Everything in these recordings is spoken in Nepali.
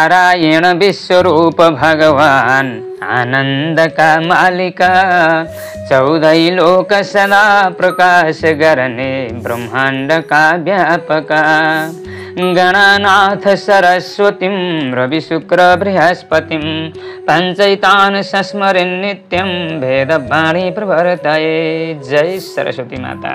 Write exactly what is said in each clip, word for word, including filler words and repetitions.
नारायण विश्वरूप भगवान आनंद का मालिका चौदह लोक सदा प्रकाश करने ब्रह्मांड का व्यापका गणनाथ सरस्वतीं रवि शुक्र बृहस्पतिं पंचैतान संस्मरेन् नित्यं वेदवाणी प्रवर्तये। जय सरस्वती माता।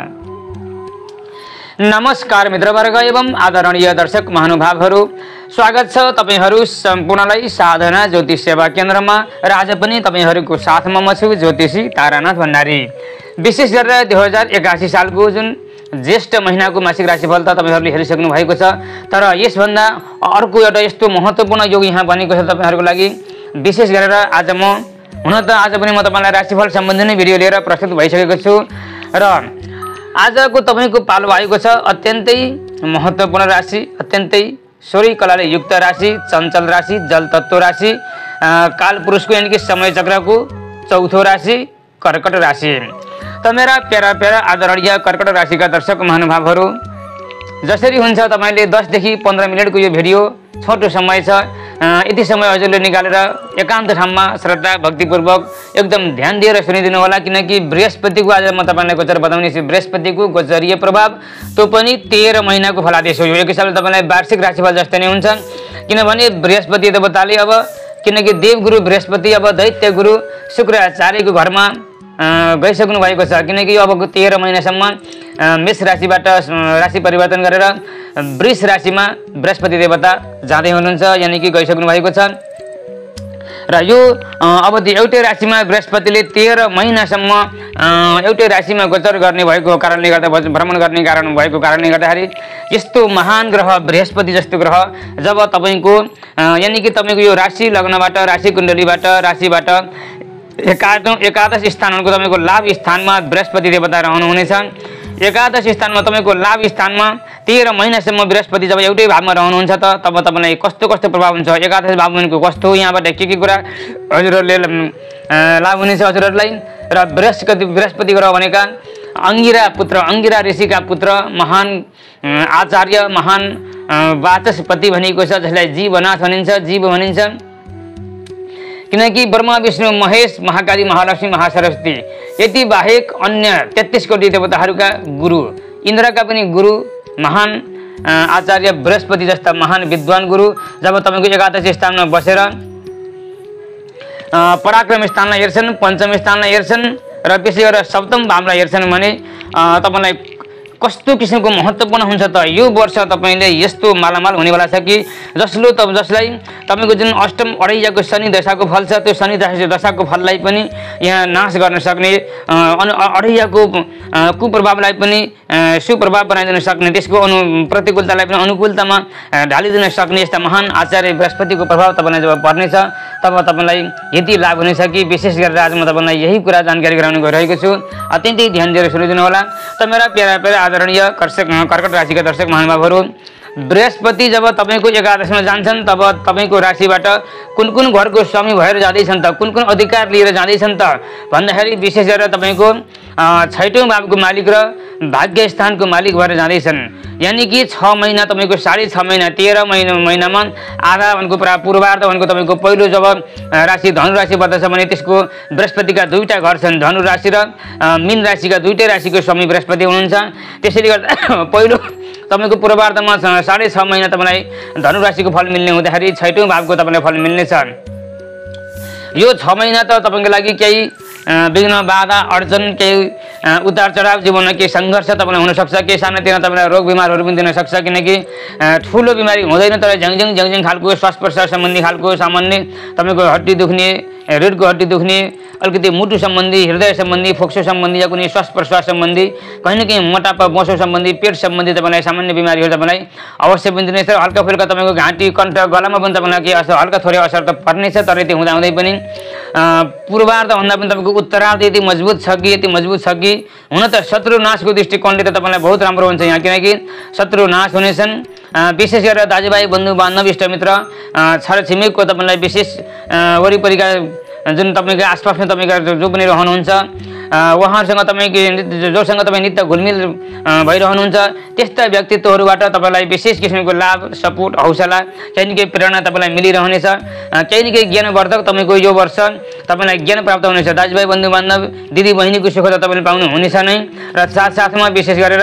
नमस्कार मित्रवर्ग एवं आदरणीय दर्शक महानुभावहरू, स्वागत छ तपाईहरू सम्पूर्णलाई साधना ज्योतिष सेवा केन्द्रमा र आज पनि तपाईहरूको साथमा म छु ज्योतिषी तारानाथ भण्डारी। विशेष गरेर दुई हजार एकासी सालको जुन ज्येष्ठ महिनाको मासिक राशिफल त तपाईहरूले हेरिसक्नु भएको छ, तर यसभन्दा अर्को एउटा यस्तो महत्त्वपूर्ण योग यहाँ बनेको छ तपाईहरूको लागि। विशेष गरेर आज म हुन त आज पनि म तपाईँलाई राशिफल सम्बन्धी नै भिडियो लिएर प्रस्तुत भइसकेको छु र आजको तपाईँको पालो आएको छ अत्यन्तै महत्त्वपूर्ण राशि, अत्यन्तै सोही कलाले युक्त राशि, चञ्चल राशि, जल तत्त्व राशि, कालपुरुषको यानि कि समय चक्रको चौथो राशि कर्कट राशि। त मेरा प्यारा प्यारा आदरणीय कर्कट राशिका दर्शक महानुभावहरू, जसरी हुन्छ तपाईँले दसदेखि पन्ध्र मिनटको यो भिडियो छोटो समय छ, यति समय हजुरले निकालेर एकान्त ठाउँमा श्रद्धा भक्तिपूर्वक एकदम ध्यान दिएर सुनिदिनु होला, किनकि बृहस्पतिको आज म तपाईँलाई गोचर बताउने छु। बृहस्पतिको गोचरीय प्रभाव त्यो पनि तेह्र महिनाको फलादेश हो। यो एक हिसाबले तपाईँलाई वार्षिक राशिफल जस्तै नै हुन्छ, किनभने बृहस्पति देवताले अब किनकि देवगुरु बृहस्पति अब दैत्य गुरु शुक्राचार्यको घरमा गइसक्नु भएको छ, किनकि अब तेह्र महिनासम्म मेष राशिबाट राशि परिवर्तन गरेर वृष राशिमा बृहस्पति देवता जाँदै हुनुहुन्छ, यानि कि गइसक्नु भएको छ। र यो अवधि एउटै राशिमा बृहस्पतिले तेह्र महिनासम्म एउटै राशिमा गोचर गर्ने भएको कारणले गर्दा भ्रमण गर्ने कारण भएको कारणले गर्दाखेरि यस्तो महान ग्रह बृहस्पति जस्तो ग्रह जब तपाईँको यानि कि तपाईँको यो राशि लग्नबाट राशि कुण्डलीबाट राशिबाट एकादश एकादश स्थानको तपाईँको लाभ स्थानमा बृहस्पति देवता रहनुहुनेछ। एकादश स्थानमा तपाईँको लाभ स्थानमा तेह्र महिनासम्म बृहस्पति जब एउटै भावमा रहनुहुन्छ त तब तपाईँलाई कस्तो कस्तो प्रभाव हुन्छ, एकादश भाव भनेको कस्तो हो, यहाँबाट के के कुरा हजुरहरूले लाभ हुनेछ हजुरहरूलाई। र बृहस्पति बृहस्पति ग्रह भनेका अङ्गिरा पुत्र, अङ्गिरा ऋषिका पुत्र, महान आचार्य, महान वाचस्पति भनिएको छ, जसलाई जीवनाथ भनिन्छ, जीव भनिन्छ, किनकि ब्रह्मा विष्णु महेश महाकाली महालक्ष्मी महासरस्वती यति बाहेक अन्य तेत्तीस कोटी देवताहरूका गुरु, इन्द्रका पनि गुरु महान आचार्य बृहस्पति जस्ता महान विद्वान गुरु जब तपाईँको एकादश स्थानमा बसेर पराक्रम स्थानलाई हेर्छन्, पञ्चम स्थानलाई हेर्छन् र विशेष गरेर सप्तम भावलाई हेर्छन् भने तपाईँलाई कस्तो किसिमको महत्त्वपूर्ण हुन्छ त यो वर्ष तपाईँले यस्तो मालामाल हुनेवाला छ कि जसले त जसलाई तपाईँको जुन अष्टम अढैयाको शनि दशाको फल छ त्यो शनि दशाको फललाई पनि यहाँ नाश गर्न सक्ने, अढैयाको कुप्रभावलाई पनि सुप्रभाव बनाइदिन सक्ने, त्यसको अनु प्रतिकूलतालाई पनि अनुकूलतामा ढालिदिन सक्ने यस्ता महान आचार्य बृहस्पतिको प्रभाव तपाईँलाई जब पर्नेछ तब तपाईँलाई यति लाभ हुनेछ कि विशेष गरेर आज म तपाईँलाई यही कुरा जानकारी गराउन गइरहेको छु। अत्यन्तै ध्यान दिएर सुनिदिनु होला। त मेरा प्यारा प्यारा आदरणीय कर्षक कर्कट राशिका दर्शक महानुभावहरू, बृहस्पति जब तपाईँको एकादशमा जान्छन् तब तपाईँको राशिबाट कुन कुन घरको स्वामी भएर जाँदैछन् त, कुन कुन अधिकार लिएर जाँदैछन् त भन्दाखेरि विशेष गरेर तपाईँको छैटौँ भावको मालिक र भाग्य स्थानको मालिक भएर जाँदैछन्। यानि कि छ महिना तपाईँको साढे छ महिना तेह्र महिना महिनामा आधा भनेको पुरा पूर्वार्ध भनेको तपाईँको पहिलो जब राशि धनु राशि बढ्दछ भने त्यसको बृहस्पतिका दुईवटा घर छन्, धनु राशि र मीन राशिका दुईटै राशिको स्वामी बृहस्पति हुनुहुन्छ। त्यसैले गर्दा पहिलो तपाईँको पूर्वार्धमा साढे छ महिना तपाईँलाई धनु राशिको फल मिल्ने हुँदाखेरि छैटौँ भावको तपाईँलाई फल मिल्नेछ। यो छ महिना त तपाईँको लागि केही विघ्न बाधा अडचन, केही उतार चढाव जीवनमा केही सङ्घर्ष तपाईँलाई हुनसक्छ, केही सानोतिनो तपाईँलाई रोग बिमारहरू पनि दिन सक्छ, किनकि ठुलो बिमारी हुँदैन तर झ्याङझ्याङ झ्याङझ्याङ खालको श्वास प्रश्वास सम्बन्धी खालको सामान्य तपाईँको हड्डी दुख्ने, रिडको हड्डी दुख्ने, अलिकति मुटु सम्बन्धी, हृदय सम्बन्धी, फोक्सो सम्बन्धी या कुनै श्वास प्रश्वास सम्बन्धी, कहीँ न कहीँ मोटापा बोसो सम्बन्धी, पेट सम्बन्धी तपाईँलाई सामान्य बिमारीहरू तपाईँलाई अवश्य पनि दिनेछ। हल्का फुल्का तपाईँको घाँटी कण्ठ गलामा पनि तपाईँलाई केही असर हल्का थोरै असर त पर्नेछ, तर यति हुँदाहुँदै पनि पूर्वार्धभन्दा पनि तपाईँको उत्तरार्ध यति मजबुत छ कि यति मजबुत छ कि हुन त शत्रु नाशको दृष्टिकोणले त तपाईँलाई बहुत राम्रो हुन्छ यहाँ, किनकि शत्रु नाश हुनेछन्। विशेष गरेर दाजुभाइ बन्धु बान्धव इष्टमित्र छरछिमेकको तपाईँलाई विशेष वरिपरिका जुन तपाईँको आसपासमा तपाईँको जो पनि रहनुहुन्छ उहाँहरूसँग तपाईँको जोसँग तपाईँ नित्य घुलमिल भइरहनुहुन्छ त्यस्ता व्यक्तित्वहरूबाट तपाईँलाई विशेष किसिमको लाभ सपोर्ट हौसला केही न केही प्रेरणा तपाईँलाई मिलिरहनेछ। केही न केही ज्ञानवर्धक तपाईँको यो वर्ष तपाईँलाई ज्ञान प्राप्त हुनेछ। दाजुभाइ बन्धु बान्धव दिदी बहिनीको सुख त तपाईँले पाउनुहुनेछ नै र साथसाथमा विशेष गरेर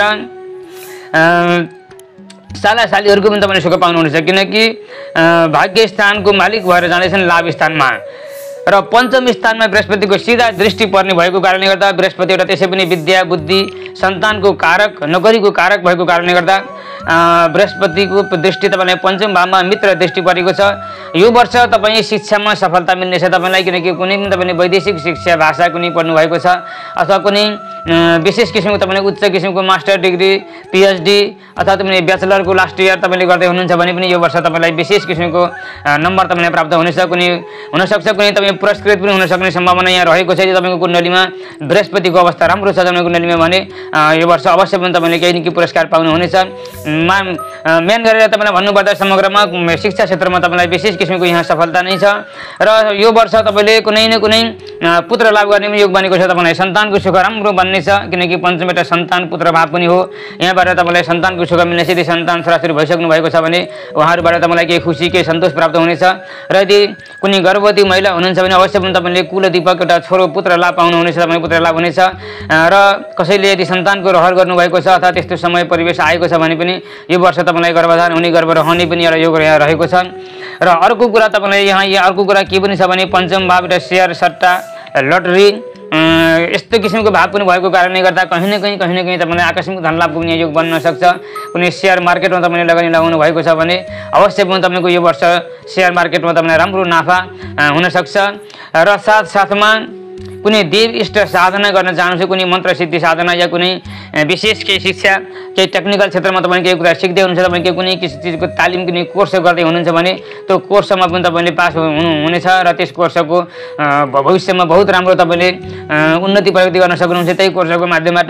साला सालीहरूको पनि तपाईँले सुख पाउनुहुनेछ किनकि भाग्य स्थानको मालिक भएर जाँदैछन् लाभ स्थानमा र पञ्चम स्थानमा बृहस्पतिको सिधा दृष्टि पर्ने भएको कारणले गर्दा बृहस्पति एउटा त्यसै पनि विद्या बुद्धि सन्तानको कारक नोकरीको कारक भएको कारणले गर्दा बृहस्पतिको दृष्टि तपाईँलाई पञ्चम भावमा मित्र दृष्टि परेको छ। यो वर्ष तपाईँ शिक्षामा सफलता मिल्नेछ तपाईँलाई किनकि कुनै पनि तपाईँले वैदेशिक शिक्षा भाषा कुनै पढ्नु भएको छ अथवा कुनै विशेष किसिमको तपाईँले उच्च किसिमको मास्टर डिग्री पिएचडी अथवा तपाईँले ब्याचलरको लास्ट इयर तपाईँले गर्दै हुनुहुन्छ भने पनि यो वर्ष तपाईँलाई विशेष किसिमको नम्बर तपाईँलाई प्राप्त हुनेछ। कुनै हुनसक्छ कुनै तपाईँ पुरस्कृत पनि हुन सक्ने सम्भावना यहाँ रहेको छ। यदि तपाईँको कुण्डलीमा बृहस्पतिको अवस्था राम्रो छ तपाईँको कुण्डलीमा भने यो वर्ष अवश्य पनि तपाईँले केही न केही पुरस्कार पाउनुहुनेछ। मा मेन गरेर तपाईँलाई भन्नुपर्दा समग्रमा शिक्षा क्षेत्रमा तपाईँलाई विशेष किसिमको यहाँ सफलता नै छ र यो वर्ष तपाईँले कुनै न कुनै पुत्र लाभ गर्ने योग बनेको छ। तपाईँलाई सन्तानको सुख राम्रो बन्नेछ किनकि पञ्चम एउटा सन्तान पुत्र भाव पनि हो। यहाँबाट तपाईँलाई सन्तानको सुख मिल्नेछ। यदि सन्तान छोराछोरी भइसक्नु भएको छ भने उहाँहरूबाट तपाईँलाई केही खुसी केही सन्तोष प्राप्त हुनेछ र यदि कुनै गर्भवती महिला हुनुहुन्छ भने अवश्य पनि तपाईँले कुलदीपक एउटा छोरो पुत्र लाभ पाउनुहुनेछ। तपाईँ पुत्र लाभ हुनेछ र कसैले यदि सन्तानको रहर गर्नुभएको छ अथवा त्यस्तो समय परिवेश आएको छ भने पनि यो वर्ष तपाईँलाई गर्भधारण हुने गर्भ रहने पनि एउटा योग रहेको छ। र अर्को कुरा तपाईँलाई यहाँ यहाँ अर्को कुरा के पनि छ भने पञ्चम भाव एउटा सेयर सट्टा लटरी यस्तो किसिमको भाव पनि भएको कारणले गर्दा कहीँ न कहीँ कहीँ न कहीँ तपाईँलाई आकस्मिक धन लाभ पुग्ने योग बन्न सक्छ। कुनै सेयर मार्केटमा तपाईँले लगानी लगाउनु भएको छ भने अवश्य पनि तपाईँको यो वर्ष सेयर मार्केटमा तपाईँलाई राम्रो नाफा हुनसक्छ। र साथसाथमा कुनै देव इष्ट साधना गर्न चाहनुहुन्छ कुनै मन्त्र सिद्धि साधना या कुनै विशेष केही शिक्षा केही टेक्निकल क्षेत्रमा तपाईँ केही कुरा सिक्दै हुनुहुन्छ तपाईँ केही कुनै किसी चिजको तालिम कुनै कोर्स गर्दै हुनुहुन्छ भने त्यो कोर्समा पनि तपाईँले पास हुनु हुनेछ र त्यस कोर्सको भविष्यमा बहुत राम्रो तपाईँले उन्नति प्रगति गर्न सक्नुहुन्छ त्यही कोर्सको माध्यमबाट।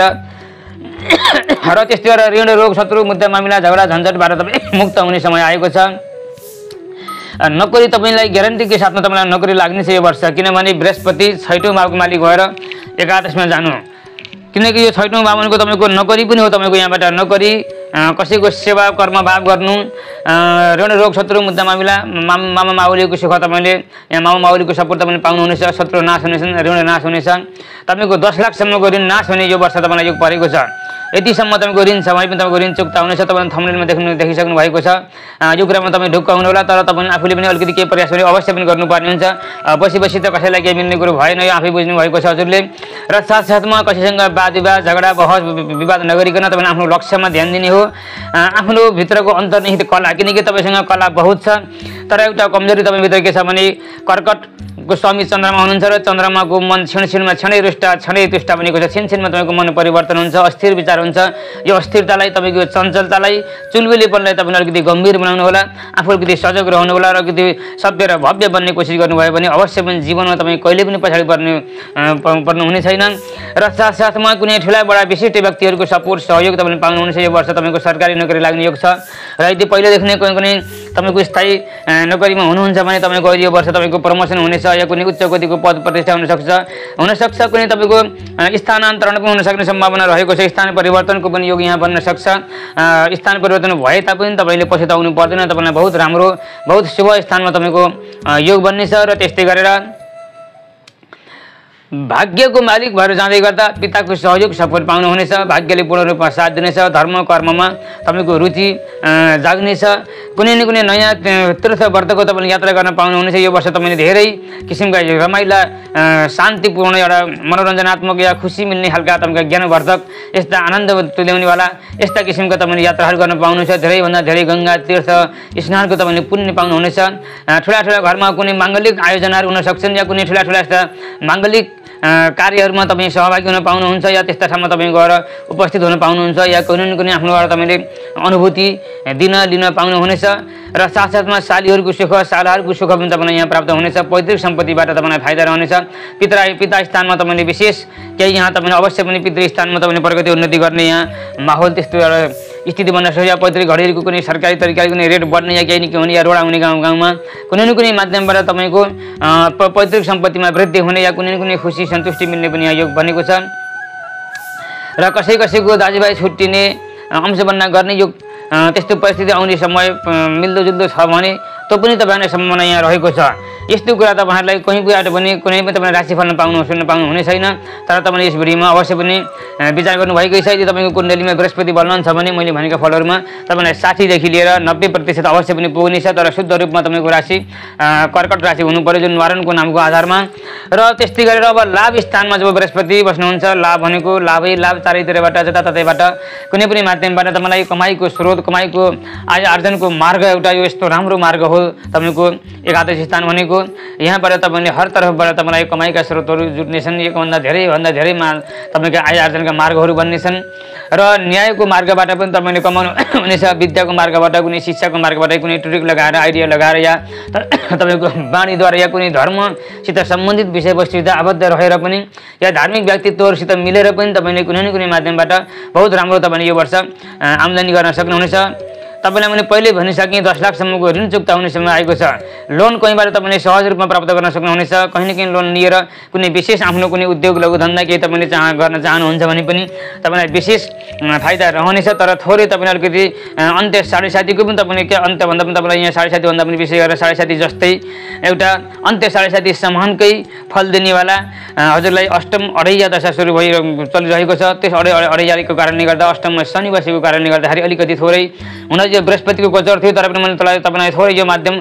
र त्यस्तै गरेर ऋण रोग शत्रु मुद्दा मामिला झगडा झन्झटबाट तपाईँ मुक्त हुने समय आएको छ। नोकरी तपाईँलाई ग्यारेन्टीको साथमा तपाईँलाई नोकरी लाग्नेछ यो वर्ष किनभने बृहस्पति छैटौँ भावको मालिक भएर एकादशमा जानु किनकि यो छैटौँ भाव भनेको तपाईँको नोकरी पनि हो। तपाईँको यहाँबाट नोकरी कसैको सेवा कर्म भाव गर्नु ऋण रोग शत्रु मुद्दा मामिला मामा माउलीको सुख तपाईँले यहाँ मामा माउलीको सपोर्ट तपाईँले पाउनुहुनेछ। शत्रु नाश हुनेछ ऋण नाश हुनेछ। तपाईँको दस लाखसम्मको ऋण नाश हुने यो वर्ष तपाईँलाई योग परेको छ। यतिसम्म तपाईँको ऋण छ भने पनि तपाईँको ऋण चुक्ता हुनेछ। तपाईँले थम्बनेलमा देख्नु देखिसक्नु भएको छ। यो कुरामा तपाईँ ढुक्क हुनुहोला तर तपाईँले आफूले पनि अलिकति केही प्रयास भने अवश्य पनि गर्नुपर्ने हुन्छ। बसी बसी त कसैलाई केही मिल्ने कुरो भएन यो आफै बुझ्नु भएको छ हजुरले। र साथसाथमा कसैसँग वाद विवाद झगडा बहस विवाद नगरिकन तपाईँले आफ्नो लक्ष्यमा ध्यान दिने हो। आफ्नो भित्रको अन्तर्निहित कला किनकि तपाईँसँग कला बहुत छ तर एउटा कमजोरी तपाईँभित्र के छ भने कर्कटको स्वामी चन्द्रमा हुनुहुन्छ र चन्द्रमाको मन क्षणक्षणमा क्षणै रुष्ट क्षणै तुष्ट बनेको छ। क्षणक्षणमा तपाईँको मन परिवर्तन हुन्छ अस्थिर विचार हुन्छ। यो अस्थिरतालाई तपाईँको चञ्चलतालाई चुलबुलेपनलाई तपाईँले अलिकति गम्भीर बनाउनु होला आफू अलिकति सजग रहनु होला र अलिकति सभ्य र भव्य बन्ने कोसिस गर्नुभयो भने अवश्य पनि जीवनमा तपाईँ कहिले पनि पछाडि पर्ने पर्नु हुने छैन। र साथसाथमा कुनै ठुला बडा विशिष्ट व्यक्तिहरूको सपोर्ट सहयोग तपाईँले पाउनुहुनेछ। यो वर्ष तपाईँको सरकारी नोकरी लाग्ने योग छ र यदि पहिलेदेखि नै कुनै कुनै तपाईँको स्थायी नोकरीमा हुनुहुन्छ भने तपाईँको यो वर्ष तपाईँको प्रमोसन हुनेछ या कुनै उच्च कोटिको पद प्रतिष्ठा हुनसक्छ हुनसक्छ कुनै तपाईँको स्थानान्तरण पनि हुन सक्ने सम्भावना रहेको छ। स्थान परिवर्तनको पनि योग यहाँ बन्न सक्छ। स्थान परिवर्तन भए तापनि तपाईँले पछुताउनु पर्दैन। तपाईँलाई बहुत राम्रो बहुत शुभ स्थानमा तपाईँको योग बन्नेछ। र त्यस्तै गरेर भाग्यको मालिक भएर जाँदै गर्दा पिताको सहयोग सपोर्ट पाउनुहुनेछ। भाग्यले पूर्ण रूपमा साथ दिनेछ। धर्म कर्ममा तपाईँको रुचि जाग्नेछ। कुनै न कुनै नयाँ तीर्थ व्रतको तपाईँले यात्रा गर्न पाउनुहुनेछ। यो वर्ष तपाईँले धेरै किसिमका रमाइला शान्तिपूर्ण एउटा मनोरञ्जनात्मक या खुसी मिल्ने खालका तपाईँका ज्ञानवर्धक यस्ता आनन्द तुल्याउनेवाला यस्ता किसिमका तपाईँले यात्राहरू गर्न पाउनुहुन्छ। धेरैभन्दा धेरै गङ्गा तीर्थ स्नानको तपाईँले पुण्य पाउनुहुनेछ। ठुला ठुला घरमा कुनै माङ्गलिक आयोजनाहरू हुन सक्छन् या कुनै ठुला ठुला यस्ता माङ्गलिक कार्यहरूमा तपाईँ सहभागी हुन पाउनुहुन्छ या त्यस्ता ठाउँमा तपाईँ गएर उपस्थित हुन पाउनुहुन्छ या कुनै न कुनै आफ्नोबाट तपाईँले अनुभूति दिन लिन पाउनुहुनेछ। र साथसाथमा सालीहरूको सुख सालाहरूको सुख पनि तपाईँलाई यहाँ प्राप्त हुनेछ। पैतृक सम्पत्तिबाट तपाईँलाई फाइदा रहनेछ। पिता पिता स्थानमा तपाईँले विशेष केही यहाँ तपाईँले अवश्य पनि पितृ स्थानमा तपाईँले प्रगति उन्नति गर्ने यहाँ माहौल त्यस्तो एउटा स्थिति बन्न सक्छ या पैतृक घडीहरूको कुनै सरकारी तरिकाले कुनै रेट बढ्ने या केही न केही हुने या रोडा हुने गाउँ गाउँमा कुनै न कुनै माध्यमबाट तपाईँको पैतृक सम्पत्तिमा वृद्धि हुने या कुनै न कुनै खुसी सन्तुष्टि मिल्ने पनि यहाँ योग बनेको छ र कसै कसैको दाजुभाइ छुट्टिने अंशबन्ना गर्ने योग त्यस्तो परिस्थिति आउने समय मिल्दोजुल्दो छ भने त्यो पनि तपाईँलाई सम्भावना यहाँ रहेको छ। यस्तो कुरा तपाईँहरूलाई कहीँ पुगाएर पनि कुनै पनि तपाईँले राशिफल पाउनु सुन्न पाउनु हुने छैन। तर तपाईँले यस भिडियोमा अवश्य पनि विचार गर्नुभएकै छ। यदि तपाईँको कुण्डलीमा बृहस्पति बलवान छ भने मैले भनेका फलहरूमा तपाईँलाई साठीदेखि लिएर नब्बे प्रतिशत अवश्य पनि पुग्नेछ। तर शुद्ध रूपमा तपाईँको राशि कर्कट राशि हुनु पर्यो जुन न्वारानको नामको आधारमा। र त्यस्तै गरेर अब लाभ स्थानमा जब बृहस्पति बस्नुहुन्छ, लाभ भनेको लाभै लाभ चारैतिरबाट जताततैबाट कुनै पनि माध्यमबाट तपाईँलाई कमाइको स्रोत कमाइको आय आर्जनको मार्ग एउटा यो यस्तो राम्रो मार्ग हो तपाईँको एकादश स्थान भनेको। यहाँबाट तपाईँले हर तर्फबाट तपाईँलाई कमाइका स्रोतहरू जुट्नेछन्। एकभन्दा धेरै भन्दा धेरै मा तपाईँको आय आर्जनका मार्गहरू बन्नेछन् र न्यायको मार्गबाट पनि तपाईँले कमाउनु हुनेछ। विद्याको मार्गबाट कुनै शिक्षाको मार्गबाट कुनै ट्रिक लगाएर आइडिया लगाएर या तपाईँको वाणीद्वारा या कुनै धर्मसित सम्बन्धित विषयवस्तुसित आबद्ध रहेर पनि या धार्मिक व्यक्तित्वहरूसित मिलेर पनि तपाईँले कुनै न कुनै माध्यमबाट बहुत राम्रो तपाईँले यो वर्ष आम्दानी गर्न सक्नुहुनेछ। तपाईँलाई मैले पहिले भनिसकेँ दस लाखसम्मको ऋण चुक्ता हुने समय आएको छ। लोन कहीँबाट तपाईँले सहज रूपमा प्राप्त गर्न सक्नुहुनेछ। कहीँ न कहीँ लोन लिएर कुनै विशेष आफ्नो कुनै उद्योग लघु धन्दा केही तपाईँले चाह गर्न चाहनुहुन्छ भने पनि तपाईँलाई विशेष फाइदा रहनेछ। तर थोरै तपाईँले अलिकति अन्त्य साढे साथीको पनि तपाईँले के अन्त्यभन्दा पनि तपाईँलाई यहाँ साढे साथीभन्दा पनि विशेष गरेर साढे साथी जस्तै एउटा अन्त्य साढे साथी समानकै फल दिनेवाला हजुरलाई अष्टम अढैया दशा सुरु भइ चलिरहेको छ। त्यस अढै अढैयाको कारणले गर्दा अष्टममा शनि बसेको कारणले गर्दाखेरि अलिकति थोरै हुन यो बृहस्पतिको गोचर थियो। तर पनि मैले तपाईँलाई तपाईँलाई थोरै यो माध्यम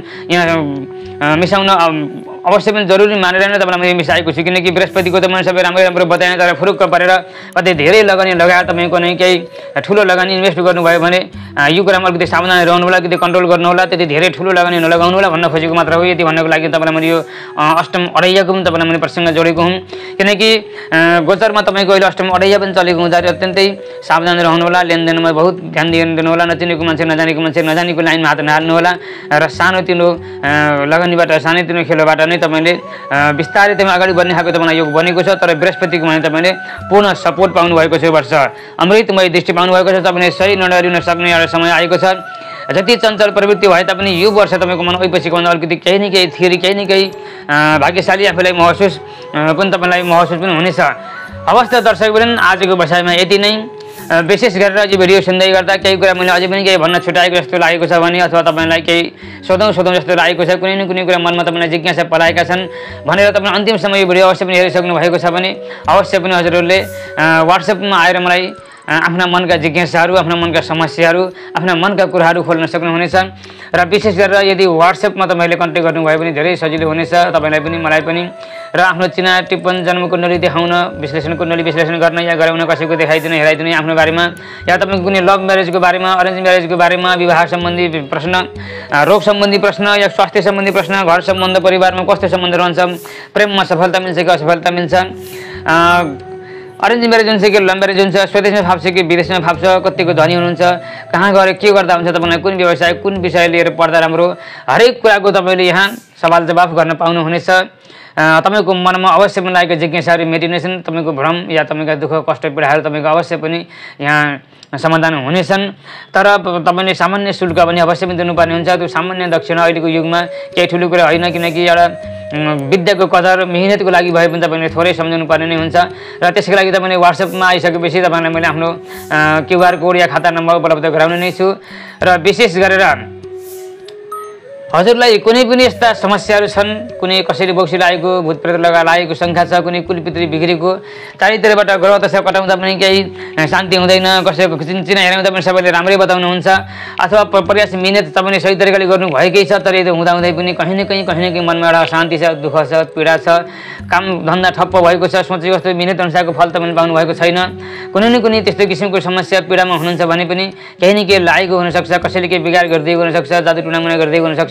यहाँ मिसाउन अवश्य पनि जरुरी मानेर नै तपाईँलाई मैले मिसाएको छु। किनकि बृहस्पतिको त मैले सबै राम्रै राम्रो बताएँ। तर फुरुक्क परेर कतै धेरै लगानी लगाएर तपाईँको नै केही ठुलो लगानी इन्भेस्ट गर्नुभयो भने यो कुरामा अलिकति सावधान रहनु होला, अलिकति कन्ट्रोल गर्नु होला। त्यति धेरै ठुलो लगानी नलगाउनु होला भन्न खोजेको मात्र हो। यति भन्नको लागि तपाईँलाई मैले यो अष्टम अढैयाको पनि तपाईँलाई मैले प्रसङ्ग जोडेको हुँ। किनकि गोचरमा तपाईँको अहिले अष्टम अढैया पनि चलेको हुँदाखेरि अत्यन्तै सावधान रहनु होला। लेनदेनमा बहुत ध्यान दिनु होला। नचिनेको मान्छे नजानेको मान्छे नजानेको लाइनमा हात नहाल्नु होला र सानोतिनो लगानीबाट सानोतिनो खेलबाट नै तपाईँले बिस्तारै तपाईँ अगाडि बढ्ने खालको तपाईँलाई योग बनेको छ। तर बृहस्पतिको भने तपाईँले पूर्ण सपोर्ट पाउनुभएको छ। यो वर्ष अमृतमय दृष्टि पाउनुभएको छ। तपाईँले सही निर्णय लिन सक्ने एउटा समय आएको छ। जति चञ्चल प्रवृत्ति भए तापनि यो वर्ष तपाईँको मन ओइपछिको भन्दा अलिकति केही न केही थ्योरी केही न केही भाग्यशाली आफूलाई महसुस पनि तपाईँलाई महसुस पनि हुनेछ। अवस्था दर्शकवृन्द आजको बसाइमा यति नै। विशेष गरेर यो भिडियो सुन्दै गर्दा केही कुरा मैले अझै पनि केही भन्न छुट्याएको जस्तो लागेको छ भने अथवा तपाईँलाई केही सोधौँ सोधौँ जस्तो लागेको छ, कुनै न कुनै कुरा मनमा तपाईँलाई जिज्ञासा पलाएका छन् भनेर तपाईँ अन्तिम समय यो भिडियो अवश्य पनि हेरिसक्नु भएको छ भने अवश्य पनि हजुरहरूले वाट्सएपमा आएर मलाई आफ्ना मनका जिज्ञासाहरू, आफ्ना मनका समस्याहरू, आफ्ना मनका कुराहरू खोल्न सक्नुहुनेछ। र विशेष गरेर यदि वाट्सएपमा तपाईँले कन्ट्याक्ट गर्नुभयो भने धेरै सजिलो हुनेछ तपाईँलाई पनि मलाई पनि। र आफ्नो चिना टिप्पण जन्म कुण्डली देखाउन, विश्लेषण कुण्डली विश्लेषण गर्न या गराउन, कसैको देखाइदिन हेराइदिने आफ्नो बारेमा या तपाईँको कुनै लभ म्यारेजको बारेमा, अरेन्ज म्यारेजको बारेमा, विवाह सम्बन्धी प्रश्न, रोग सम्बन्धी प्रश्न या स्वास्थ्य सम्बन्धी प्रश्न, घर सम्बन्ध, परिवारमा कस्तो सम्बन्ध रहन्छ, प्रेममा सफलता मिल्छ कि असफलता मिल्छ, अरेन्ज म्यारेज हुन्छ कि लभ म्यारेज हुन्छ, स्वदेशमा फाप्छ कि विदेशमा फाप्छ, कतिको धनी हुनुहुन्छ, कहाँ गएर के गर्दा हुन्छ, तपाईँलाई कुन व्यवसाय कुन विषय लिएर पढ्दा राम्रो, हरेक कुराको तपाईँले यहाँ सवाल जवाफ गर्न पाउनुहुनेछ। तपाईँको मनमा अवश्य पनि लागेको जिज्ञासाहरू मेटिनेछन्। तपाईँको भ्रम या तपाईँका दुःख कष्ट पीडाहरू तपाईँको अवश्य पनि यहाँ समाधान हुनेछन्। तर तपाईँले सामान्य शुल्क पनि अवश्य पनि दिनुपर्ने हुन्छ। त्यो सामान्य दक्षिणा अहिलेको युगमा केही ठुलो कुरा होइन। किनकि एउटा विद्याको कदर मेहनतको लागि भए पनि तपाईँले थोरै सम्झाउनु पर्ने नै हुन्छ। र त्यसको लागि तपाईँले वाट्सएपमा आइसकेपछि तपाईँलाई मैले आफ्नो क्युआर कोड या खाता नम्बर उपलब्ध गराउने नै छु। र विशेष गरेर हजुरलाई कुनै पनि यस्ता समस्याहरू छन्, कुनै कसैले बोक्सी लागेको, भूतप्रेत लगा लागेको शङ्का छ, कुनै कुलपित्री बिग्रेको, चारैतिरबाट ग्रह दशा कटाउँदा पनि केही शान्ति हुँदैन, कसैको चिना हेराउँदा पनि सबैले राम्रै बताउनुहुन्छ, अथवा प्रयास मिहिनेत तपाईँले सही तरिकाले गर्नुभएकै छ। तर यो हुँदाहुँदै पनि कहीँ न कहीँ कहीँ न कहीँ मनमा एउटा शान्ति छ, दुःख छ, पीडा छ, काम धन्दा ठप्प भएको छ, सोचेको जस्तो मिहिनेत अनुसारको फल तपाईँले पाउनु भएको छैन। कुनै न कुनै त्यस्तो किसिमको समस्या पीडामा हुनुहुन्छ भने पनि केही न केही लागेको हुनसक्छ। कसैले केही बिगार गरिदिएको हुनसक्छ, जादु टुनामुना गरिदिएको हुनसक्छ,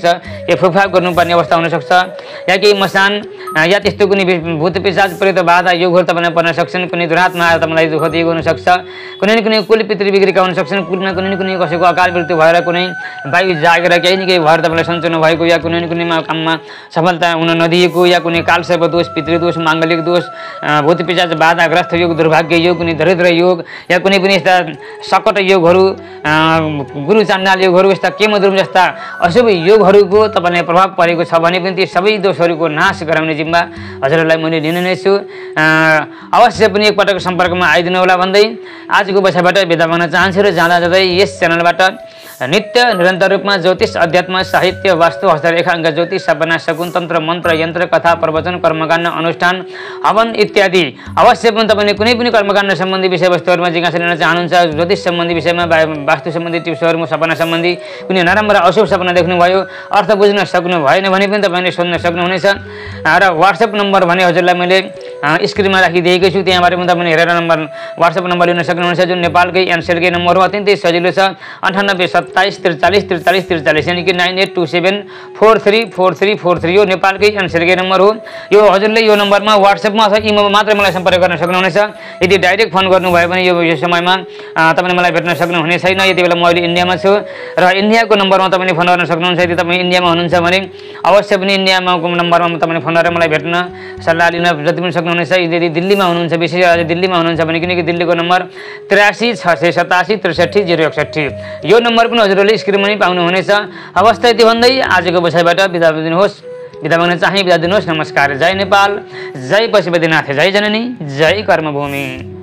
या फुफा गर्नुपर्ने अवस्था हुनसक्छ या केही मसान या त्यस्तो कुनै भूत पिशाच प्रेत बाधा योगहरू तपाईँलाई पर्न सक्छन् कुनै दुरात्मा आएर तपाईँलाई दुःख दिएको हुनसक्छ कुनै न कुनै कुल पितृ बिग्रेका हुन सक्छन् कुनै कुनै न कुनै कसैको अकाल मृत्यु भएर कुनै वायु जागेर केही न केही भएर तपाईँलाई सन्चो नभएको या कुनै न कुनै काममा सफलता हुन नदिएको या कुनै कालसर्प दोष पितृदोष माङ्गलिक दोष भूत पिशाच बाधाग्रस्त योग दुर्भाग्य योग कुनै दरिद्र योग या कुनै पनि यस्ता सकट योगहरू गुरु चाण्डाल योगहरू यस्ता केमद्रुम जस्ता अशुभ योगहरूको तपाईँलाई प्रभाव परेको छ भने पनि ती सबै दोषहरूको नाश गराउने जिम्मा हजुरहरूलाई मैले लिने नै छु। अवश्य पनि एकपटक सम्पर्कमा आइदिनु होला भन्दै आजको बसाइबाट बिदा माग्न चाहन्छु र जाँदा जाँदै यस च्यानलबाट नित्य निरन्तर रूपमा ज्योतिष अध्यात्म साहित्य वास्तु हस्तरेखा अङ्क ज्योतिष सपना शकुन तन्त्र मन्त्र यन्त्र कथा प्रवचन कर्मकाण्ड अनुष्ठान हवन इत्यादि अवश्य पनि तपाईँले कुनै पनि कर्मकाण्ड सम्बन्धी विषयवस्तुहरूमा जिज्ञासा लिन चाहनुहुन्छ ज्योतिष सम्बन्धी विषयमा वास्तु सम्बन्धी टिप्सहरू सपना सम्बन्धी कुनै नराम्रो अशुभ सपना देख्नुभयो अर्थ बुझ्न सक्नु भएन भने पनि तपाईँले सोध्न सक्नुहुनेछ र वाट्सएप नम्बर भने हजुरलाई मैले स्क्रिनमा राखिदिएको छु त्यहाँबाट पनि तपाईँले हेरेर नम्बर वाट्सएप नम्बर लिन सक्नुहुनेछ जुन नेपालकै एनसेलकै नम्बर हो अत्यन्तै सजिलो छ अन्ठानब्बे सत्ताइस त्रिचालिस त्रिचालिस त्रिचालिस यानि कि nine eight two seven four three four three four three यो नेपालकै एनसेलकै नम्बर हो। यो हजुरले यो नम्बरमा वाट्सएपमा अथवा इमेलमा मात्र मलाई सम्पर्क गर्न सक्नुहुनेछ। यदि डाइरेक्ट फोन गर्नुभयो भने यो यो समयमा तपाईँले मलाई भेट्न सक्नुहुने छैन। यति बेला म अहिले इन्डियामा छु र इन्डियाको नम्बरमा तपाईँले फोन गर्न सक्नुहुन्छ। यदि तपाईँ इन्डियामा हुनुहुन्छ भने अवश्य पनि इन्डियामा नम्बरमा तपाईँले फोन गरेर मलाई भेट्न सल्लाह लिन जति पनि सक्नुहुनेछ। यदि दिल्लीमा हुनुहुन्छ विशेष गरी दिल्लीमा हुनुहुन्छ भने किनकि दिल्लीको नम्बर त्रियासी छ सय सतासी त्रिसठी जिरो एकसठी यो नम्बर पनि हजुरहरूले स्क्रिनमा पनि पाउनुहुनेछ। अवस्था यति भन्दै आजको बसाइबाट बिदा दिनुहोस् बिदा माग्न चाहे बिदा दिनुहोस्। नमस्कार। जय नेपाल, जय पशुपतिनाथ, जय जननी, जय कर्मभूमि।